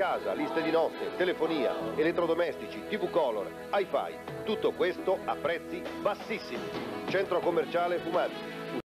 casa, liste di notte, telefonia, elettrodomestici, TV Color, Hi-Fi. Tutto questo a prezzi bassissimi. Centro commerciale Fumanti.